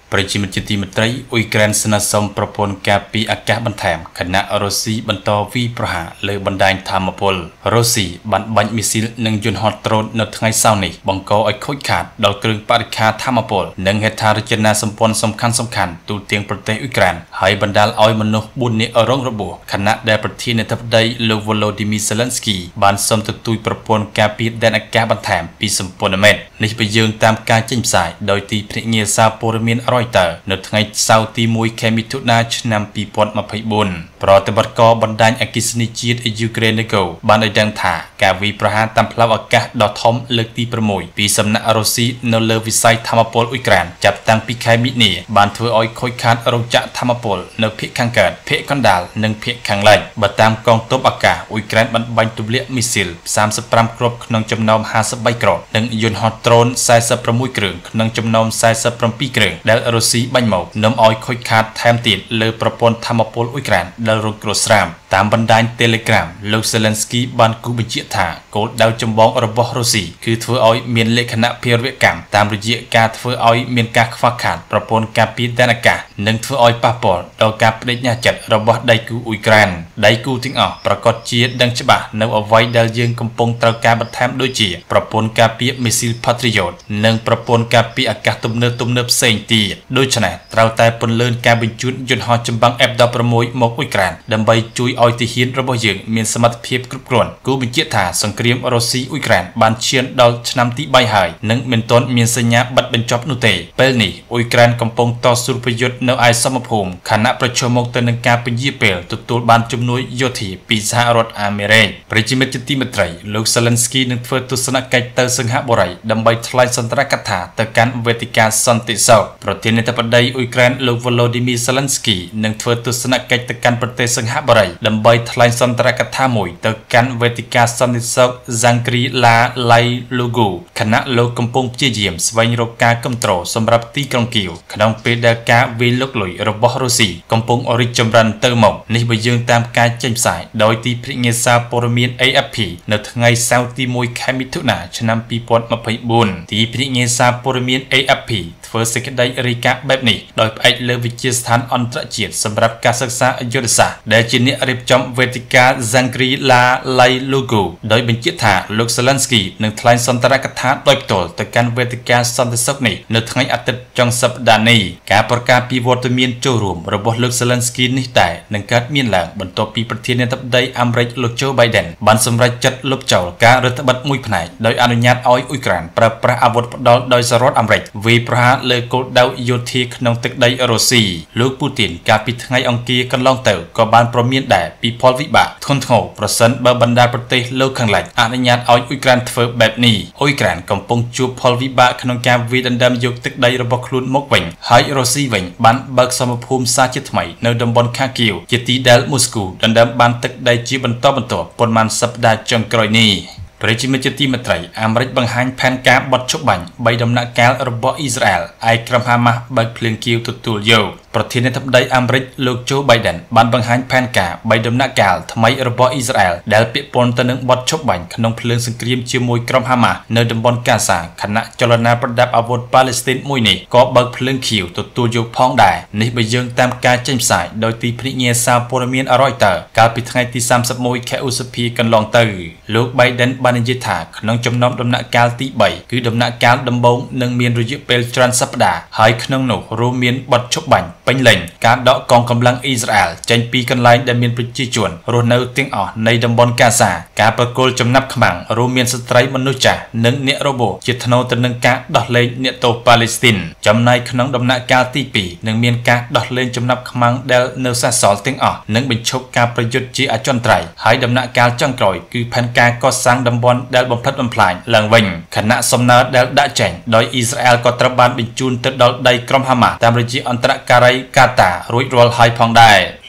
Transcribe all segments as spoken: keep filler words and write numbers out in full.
ប្រជាមិត្តជាទីមេត្រីអ៊ុយក្រែនស្នើសុំប្រព័ន្ធការពារអាកាសបន្ថែមខណៈរុស្ស៊ីបន្តវាយប្រហារលើបណ្ដាញថាមពលរុស្ស៊ីបានបាញ់មីស៊ីលនិងយន្តហោះដ្រូននៅថ្ងៃសៅរ៍នេះបង្កឲ្យខូចខាតដល់គ្រឿងបរិក្ខារថាមពលនិងហេដ្ឋារចនាសម្ព័ន្ធសំខាន់សំខាន់ទូទាំងប្រទេសអ៊ុយក្រែនហើយបណ្ដាលឲ្យមនុស្សបួននាក់រងរបួសខណៈដែលប្រធានាធិបតីលោក Volodymyr Zelensky បានសុំទទូចប្រព័ន្ធការពារដែនអាកាសបន្ថែមពីសម្ព័ន្ធមិត្តនេះបើយើងតាមការចេញផ្សាយដោយទីភ្នាក់ងារសារព័ត៌មាន Reuters នៅថ្ងៃសៅរ៍ទីមួយខែមិថុនាឆ្នាំពីរពាន់ម្ភៃបួនប្រតិបត្តិការបណ្ដាញអគ្គិសនីជាតិយូក្រែនបានឲ្យដឹងថាការវាយប្រហារតាមផ្លូវអាកាសដ៏ធំលើកទីប្រាំមួយពីសំណាក់រុស្ស៊ីនៅលើវិស័យថាមពលអ៊ុយក្រែនចាប់តាំងពីខែមិនិនាបានធ្វើឲ្យខូចខាតរោងចក្រថាមពលនៅភាគខាងកើតភាគកណ្ដាលនិងភាគខាងលិចបើតាមកងទ័ពអាកាសអ៊ុយក្រែនបានបាញ់ទម្លាក់មីស៊ីលសាមសិបប្រាំគ្រាប់ក្នុងចំណោមហាសិបបីគ្រាប់និងយន្តហោះដ្រូនសែសិបប្រាំមួយគ្រឿងក្នុងចំណោមសែសិបប្រាំពីរគ្រឿងដែលរុស្ស៊ីបាញ់មកនាំឲ្យខូចខាតថែមទៀតលើប្រព័ន្ធថាមពលអ៊ុយក្រែនដែលរងគ្រោះស្រាមតាមបណ្ដាញ Telegram លោក Zelensky បានគូបញ្ជាក់ថាគោលដៅចម្បងរបស់រុស្ស៊ីគឺធ្វើឲ្យមានលក្ខណៈភារវកម្មតាមរយៈការធ្វើឲ្យមានការខ្វះខាតប្រព័ន្ធការពារដែនអាកាសនិងធ្វើឲ្យប៉ះពាល់ដល់ការបដិញ្ញាចិត្តរបស់ដៃគូអ៊ុយក្រែនដៃគូទាំងអស់ប្រកាសជាដឹងច្បាស់នៅអ្វីដែលយើងកំពុងត្រូវការបន្ថែមដូចជាប្រព័ន្ធការពារមីស៊ីល Patriot និងប្រព័ន្ធការពារអាកាសទំនើបទំនើបផ្សេងទៀតដូច្នេះត្រូវតែពន្លឿនការបញ្ជូនយន្តហោះចម្បាំង F ដប់ប្រាំមួយ មកអ៊ុយក្រែនដើម្បីជួយឲ្យទាហានរបស់យើងមានសមត្ថភាពគ្រប់គ្រាន់គូបញ្ជាក់ថាសង្គ្រាមរុស្ស៊ីអ៊ុយក្រែនបានឈានដល់ឆ្នាំទីបីហើយនិងមិនទាន់មានសញ្ញាបិទបញ្ចប់នោះទេពេលនេះអ៊ុយក្រែនកំពុងតស៊ូប្រយុទ្ធនៅឯសមភូមិខណៈប្រឈមមុខទៅនឹងការពន្យាពេលទទួលបានជំនួយយោធាពីសហរដ្ឋអាមេរិកប្រជាមិត្តជាទីមេត្រីលោក Zelensky នឹងធ្វើទស្សនកិច្ចទៅសិង្ហបុរីដើម្បីថ្លែងសន្ទរកថាទៅកាន់វេទិកាសន្តិសុខប្រធានាធិបតីអ៊ុយក្រែនលោក Volodymyr Zelensky នឹងធ្វើទស្សនកិច្ចទៅកាន់ប្រទេសសិង្ហបុរីដើម្បីថ្លែងសន្ទរកថាមួយទៅកាន់វេទិកាសន្តិសុខ Shangri-La Lai-Lugu ខណៈលោកកំពុងព្យាយាមស្វែងរកការគ្រប់គ្រងសម្រាប់ទីក្រុងគីវក្នុងពេលដែលការវាយលុកលុយរបស់រុស្ស៊ីកំពុងរីកចម្រើនទៅមុខនេះបើយើងតាមការចេញផ្សាយដោយទីភ្នាក់ងារសារព័ត៌មាន A F P នៅថ្ងៃសៅរ៍ទីមួយខែមិថុនាឆ្នាំពីរពាន់ម្ភៃបួនទីភ្នាក់ងារសារព័ត៌មាន A F P ធ្វើសេចក្តីរាយការណ៍បែបនេះដោយផ្អែកលើវិទ្យាស្ថានអន្តរជាតិសម្រាប់ការសិក្សាយុទ្ធសាស្ត្រដែលជាអ្នករៀបចំវេទិកា Shangri-La Lai-Lugu ដោយបញ្ជាក់ថាលោក Zelensky នឹងថ្លែងសន្ទរកថាដោយផ្ទាល់ទៅកាន់វេទិកាសន្តិសុខនេះនៅថ្ងៃអាទិត្យចុងសប្តាហ៍នេះការប្រកាសពីវត្តមានចូលរួមរបស់លោក Zelensky នេះតែនឹងកើតមានឡើងបន្ទាប់ពីប្រធានាធិបតីអាមេរិកលោក Joe Biden បានសម្រេចចិត្តលុបចោលការរដ្ឋបិទមួយផ្នែកដោយអនុញ្ញាតឲ្យអ៊ុយក្រែនប្រើប្រាស់អាវុធផ្ដាល់ដោយសហរដ្ឋអាមេរិកវាយប្រហារលើគោលដៅយោធាក្នុងទឹកដីរុស្ស៊ីលោកពូទីនកាលពីថ្ងៃអង្គារកន្លងទៅក៏បានប្រមានដែរពីផលវិបាកធ្ងន់ធ្ងរប្រសិនបើបណ្ដាប្រទេសលោកខាងលិចអនុញ្ញាតឲ្យអ៊ុយក្រែនធ្វើបែបនេះអ៊ុយក្រែនកំពុងជួបផលវិបាកក្នុងការវាយដណ្ដើមយកទឹកដីរបស់ខ្លួនមកវិញហើយរុស្ស៊ីវិញបានបើកសមភូមិសាជាថ្មីនៅតំបន់ខាគីវជាទីដែលមូស្គូដណ្ដើមបានទឹកដីជាបន្តបន្ទាប់ប៉ុន្មានសប្តាហ៍ចុងក្រោយនេះប្រជាមិត្តជាទីមេត្រីអាមេរិកបង្ហាញផែនការបត់ឈប់បាញ់បីដំណាក់កាលរបស់អ៊ីស្រាអែលឯក្រុមហាម៉ាស់បើកភ្លើងគៀវទទួលយកប្រធានាធិបតីអាមេរិកលោក Joe Biden បានបង្ហាញផែនការបីដំណាក់កាលថ្មីរបស់អ៊ីស្រាអែលដែលពាក់ព័ន្ធទៅនឹងបត់ឈប់បាញ់ក្នុងភ្លើងសង្គ្រាមជាមួយក្រុមហាម៉ាស់នៅតំបន់កាហ្សាខណៈចលនាប្រដាប់អាវុធប៉ាឡេស្ទីនមួយនេះក៏បើកភ្លើងខៀវទទួលយកផងដែរនេះបើយើងតាមការចេញផ្សាយដោយទីភ្នាក់ងារសារព័ត៌មាន Reuters កាលពីថ្ងៃទីសាមសិបមួយខែឧសភាកន្លងទៅលោក Biden បាននិយាយថាក្នុងចំណោមដំណាក់កាលទីបីគឺដំណាក់កាលដំបូងនឹងមានរយៈពេលច្រើនសប្តាហ៍ហើយក្នុងនោះរួមមានបត់ឈប់បាញ់ពេញលេញការដកកងកម្លាំងអ៊ីស្រាអែលចេញពីកន្លែងដែលមានប្រជាជនរស់នៅទាំងអស់នៃតំបន់កាហ្សាការប្រគល់ចំណាប់ខ្មាំងរួមមានស្ត្រីមនុស្សចាស់និងអ្នករបរជាថ្នូរទៅនឹងការដោះលែងអ្នកទោសប៉ាឡេស្ទីនចំណែកក្នុងដំណាក់កាលទីពីរនឹងមានការដោះលែងចំណាប់ខ្មាំងដែលនៅសេសសល់ទាំងអស់និងបញ្ឈប់ការប្រយុទ្ធជាអចិន្ត្រៃយ៍ហើយដំណាក់កាលចុងក្រោយគឺផែនការកសាងតំបន់ដែលបំផ្លិចបំផ្លាញឡើងវិញខណៈសំណើដែលដាក់ចេញដោយអ៊ីស្រាអែលក៏ត្រូវបានបញ្ជូនទៅដល់ដៃក្រុមហាម៉ាស់តាមរយៈអន្តរការីកាតារួចរាល់ហើយផងដែរ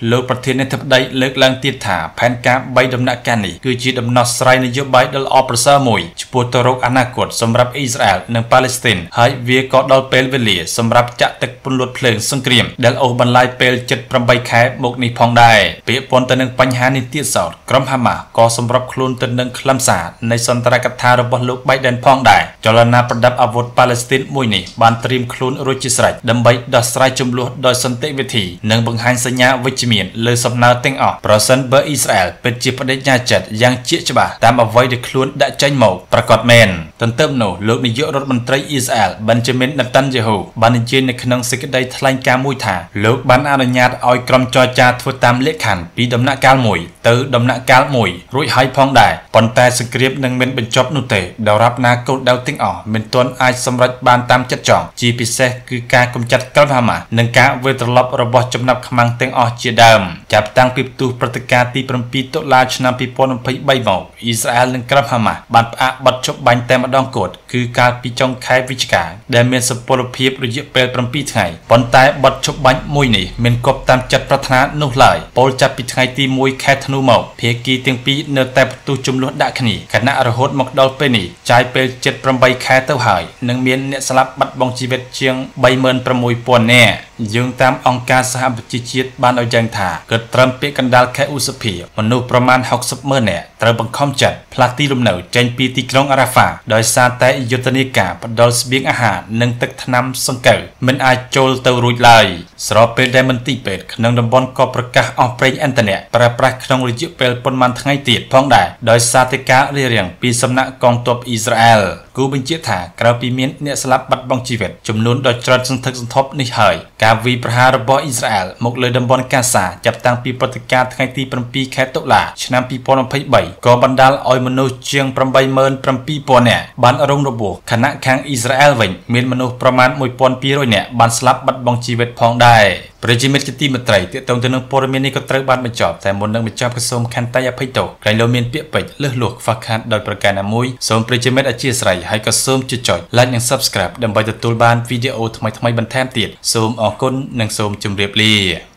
លោកប្រធានាធិបតីលើកឡើងទៀតថាផែនការបីដំណាក់កាលនេះគឺជាដំណោះស្រាយនយោបាយដ៏ល្អប្រសើរមួយចំពោះទៅរកអនាគតសម្រាប់អ៊ីស្រាអែលនិងប៉ាឡេស្ទីនហើយវាក៏ដល់ពេលវេលាសម្រាប់ចាក់ទឹកពន្លត់ភ្លើងសង្គ្រាមដែលអូសបន្លាយពេលជិតប្រាំខែមកនេះផងដែរពាក់ព័ន្ធទៅនឹងបញ្ហានេះទៀតសោតក្រុមហាម៉ាស់ក៏សម្របខ្លួនទៅនឹងខ្លឹមសារនៃសន្ទរកថារបស់លោក Biden ផងដែរចលនាប្រដាប់អាវុធប៉ាឡេស្ទីនមួយនេះបានត្រៀមខ្លួនរួចជាស្រេចដើម្បីដោះស្រាយជម្លោះដោយសន្តិវិធីនិងបង្ហាញសញ្ញាវិជ្ជមានលើសំណើទាំងអស់ប្រសិនបើអ៊ីស្រាអែលពិតជាបដិញ្ញាចិត្តយ៉ាងជាក់ច្បាស់តាមអ្វីដែលខ្លួនដាក់ចេញមកប្រកាសមែនទន្ទឹមនោះលោកនាយករដ្ឋមន្ត្រីអ៊ីស្រាអែល Benjamin Netanyahu បាននិយាយនៅក្នុងសេចក្តីថ្លែងការណ៍មួយថាលោកបានអនុញ្ញាតឲ្យក្រុមចរចាធ្វើតាមលក្ខខណ្ឌពីដំណាក់កាលមួយទៅដំណាក់កាលមួយរួចហើយផងដែរប៉ុន្តែសង្គ្រាមនឹងមិនបញ្ចប់នោះទេដរាបណាគោលដៅទាំងអស់មិនទាន់អាចសម្រេចបានតាមចិត្តចង់ជាពិសេសគឺការកម្ចាត់ក្រុមហាម៉ាស់និងការវិលត្រឡប់របស់ចំណាប់ខ្មាំងទាំងអស់ជាដើមចាប់តាំងពីផ្ទុះព្រឹត្តិការណ៍ទីប្រាំពីរតុលាឆ្នាំពីរពាន់ยี่สิบสามមកអ៊ីស្រាអែលនិងក្រុមហាម៉ាស់បានផ្អាកបទជប់បាញ់តែម្ដងគត់គឺកាលពីចុងខែវិច្ឆិកាដែលមានសុពលភាពរយៈពេលប្រាំពីរថ្ងៃប៉ុន្តែបទជប់បាញ់មួយនេះមិនគប់តាមចិត្តប្រាថ្នានោះឡើយពលចាប់ពីថ្ងៃទីមួយខែធ្នូមកភាគីទាំងពីរនៅតែផ្ទុះចំនួនដាក់គ្នាខណៈរហូតមកដល់ពេលនេះចាយពេលជិតប្រាំបីខែទៅហើយនិងមានអ្នកស្លាប់បាត់បង់ជីវិតជាងបីម៉ឺនប្រាំមួយពាន់នាក់យើងតាមអង្គការសហប្រជាជាតិបានឲ្យយ៉ាងថាគិតត្រឹមពាក់កណ្ដាលខែឧសភាមនុស្សប្រមាណហុកសិបម៉ឺននាក់ត្រូវបង្ខំចិត្តផ្លាស់ទីលំនៅចេញពីទីក្រុងអារ៉ាហ្វាដោយសារតែយុទ្ធនាការផ្ដល់ស្បៀងអាហារនិងទឹកថ្នាំសង្កូវមិនអាចចូលទៅរួចឡើយស្របពេលដែលមន្ទីរពេទ្យក្នុងតំបន់ក៏ប្រកាសអស់ប្រេងឥន្ធនៈប្រើប្រាស់ក្នុងរយៈពេលប៉ុន្មានថ្ងៃទៀតផងដែរដោយសារតែការរារាំងពីសំណាក់កងទ័ពអ៊ីស្រាអែលគូបញ្ជាក់ថាក្រៅពីមានអ្នកស្លាប់បាត់បង់ជីវិតចំនួនដ៏ច្រើនសន្ធឹកសន្ធាប់នេះហើយការវាយប្រហាររបស់អ៊ីស្រាអែលមកលើតំបន់កាសាចាប់តាំងពីព្រឹត្តិការណ៍ថ្ងៃទីប្រាំពីរខែតុលាឆ្នាំពីរពាន់ยี่สิบสามក៏បណ្ដាលឲ្យមនុស្សជាងប្រាំបីម៉ឺនប្រាំពីរពាន់នាក់បានរងរបួសខណៈខាងអ៊ីស្រាអែលវិញមានមនុស្សប្រមាណមួយពាន់ពីររយនាក់បានស្លាប់បាត់បង់ជីវិតផងដែរប្រជាមិត្តជាទីមេត្រីទាក់ទងទៅនឹងព័ត៌មាននេះក៏ត្រូវបានបញ្ចប់តែមុននឹងបញ្ចប់ក៏សូមខន្តីអភ័យទោសក្រែងលោមានពាក្យពេចន៍លឹះលួសខ្វះខាតដោយប្រការណាមួយសូមប្រជាមិត្តអធ្យាស្រ័យហើយក៏សូមចុច like និង Subscribe ដើម្បីទទួលបានវីដេអូថ្មីៗបន្ថែមទៀតសូមអរគុណនិងសូមជម្រាបលា